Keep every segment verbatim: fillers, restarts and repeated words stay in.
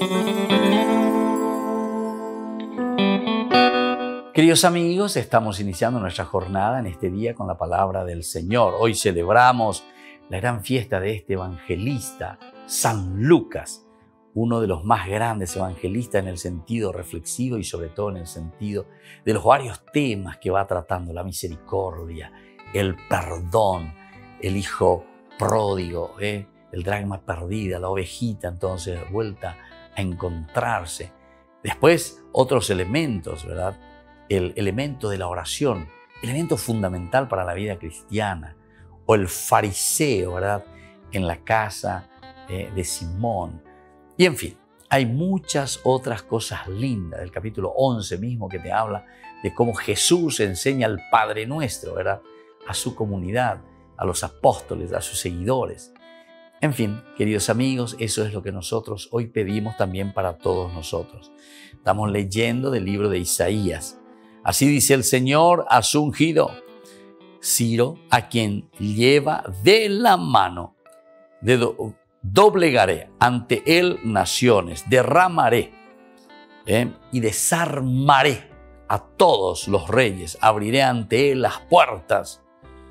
Queridos amigos, estamos iniciando nuestra jornada en este día con la palabra del Señor. Hoy celebramos la gran fiesta de este evangelista, San Lucas, uno de los más grandes evangelistas en el sentido reflexivo y sobre todo en el sentido de los varios temas que va tratando: la misericordia, el perdón, el hijo pródigo, ¿eh? el dracma perdida, la ovejita entonces vuelta a encontrarse. Después otros elementos, ¿verdad? El elemento de la oración, elemento fundamental para la vida cristiana, o el fariseo, ¿verdad? En la casa eh, de Simón. Y en fin, hay muchas otras cosas lindas del capítulo once mismo que te habla de cómo Jesús enseña al Padre Nuestro, ¿verdad? A su comunidad, a los apóstoles, a sus seguidores. En fin, queridos amigos, eso es lo que nosotros hoy pedimos también para todos nosotros. Estamos leyendo del libro de Isaías. Así dice el Señor a su ungido, Ciro, a quien lleva de la mano, de do, doblegaré ante él naciones, derramaré ¿eh? y desarmaré a todos los reyes, abriré ante él las puertas,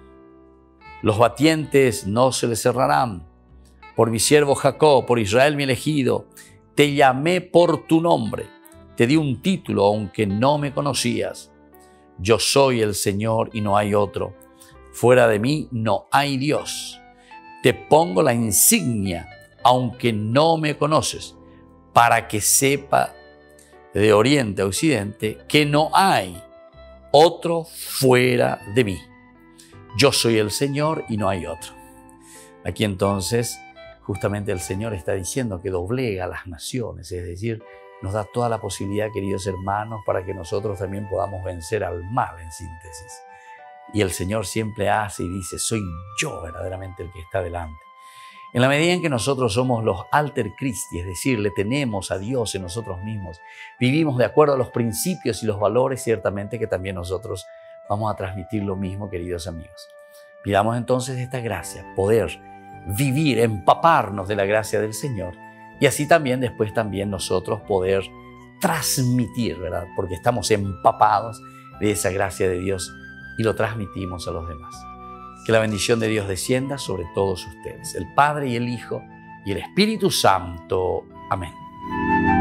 los batientes no se le cerrarán. Por mi siervo Jacob, por Israel mi elegido, te llamé por tu nombre. Te di un título aunque no me conocías. Yo soy el Señor y no hay otro. Fuera de mí no hay Dios. Te pongo la insignia aunque no me conoces, para que sepa de oriente a occidente que no hay otro fuera de mí. Yo soy el Señor y no hay otro. Aquí entonces justamente el Señor está diciendo que doblega las naciones, es decir, nos da toda la posibilidad, queridos hermanos, para que nosotros también podamos vencer al mal, en síntesis. Y el Señor siempre hace y dice, soy yo verdaderamente el que está delante. En la medida en que nosotros somos los alter Christi, es decir, le tenemos a Dios en nosotros mismos, vivimos de acuerdo a los principios y los valores, ciertamente que también nosotros vamos a transmitir lo mismo, queridos amigos. Pidamos entonces esta gracia, poder vivir, empaparnos de la gracia del Señor, y así también después también nosotros poder transmitir, ¿verdad? Porque estamos empapados de esa gracia de Dios y lo transmitimos a los demás. Que la bendición de Dios descienda sobre todos ustedes, el Padre y el Hijo y el Espíritu Santo. Amén.